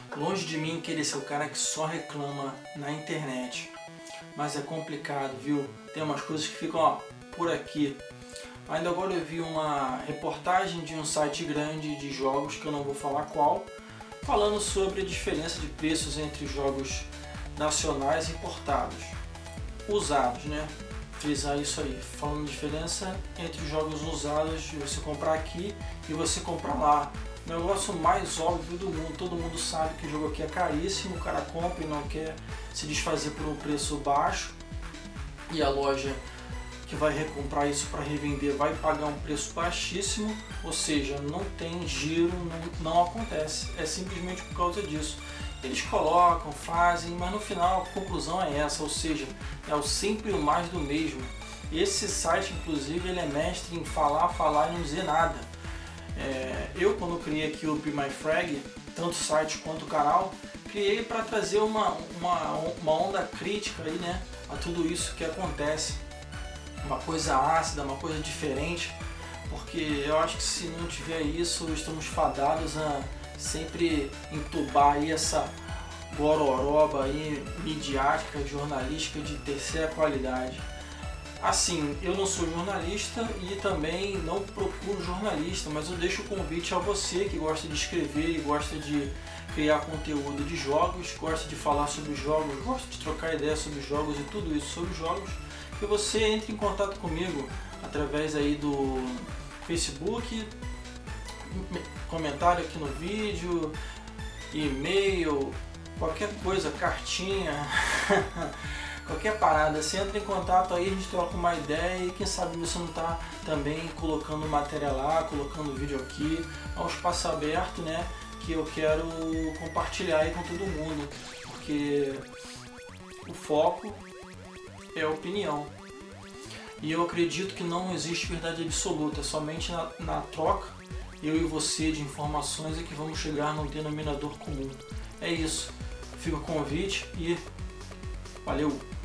Longe de mim querer ser o cara que só reclama na internet, mas é complicado, viu? Tem umas coisas que ficam, ó, por aqui. Ainda agora eu vi uma reportagem de um site grande de jogos, que eu não vou falar qual, falando sobre a diferença de preços entre jogos nacionais e importados, usados, né? Frisar isso aí, falando de diferença entre os jogos usados de você comprar aqui e você comprar lá. O negócio mais óbvio do mundo, todo mundo sabe que o jogo aqui é caríssimo, o cara compra e não quer se desfazer por um preço baixo, e a loja que vai recomprar isso para revender vai pagar um preço baixíssimo, ou seja, não tem giro, não acontece, é simplesmente por causa disso. Eles colocam, fazem, mas no final a conclusão é essa, ou seja, é o sempre o mais do mesmo. Esse site, inclusive, ele é mestre em falar e não dizer nada. Eu, quando criei aqui o Be My Frag, tanto o site quanto o canal, criei para trazer uma onda crítica aí, né, a tudo isso que acontece. Uma coisa ácida, uma coisa diferente, porque eu acho que se não tiver isso, estamos fadados a sempre entubar aí essa gororoba aí midiática, jornalística de terceira qualidade. Assim, eu não sou jornalista e também não procuro jornalista, mas eu deixo o convite a você que gosta de escrever e gosta de criar conteúdo de jogos, gosta de falar sobre jogos, gosta de trocar ideias sobre jogos e tudo isso sobre jogos, que você entre em contato comigo através aí do Facebook, comentário aqui no vídeo, e-mail, qualquer coisa, cartinha, qualquer parada. Você entra em contato aí, a gente troca uma ideia e quem sabe você não está também colocando matéria lá, colocando vídeo aqui. É um espaço aberto, né, que eu quero compartilhar aí com todo mundo, porque o foco é a opinião. E eu acredito que não existe verdade absoluta, somente na troca, eu e você, de informações, é que vamos chegar num denominador comum. É isso. Fica o convite e valeu!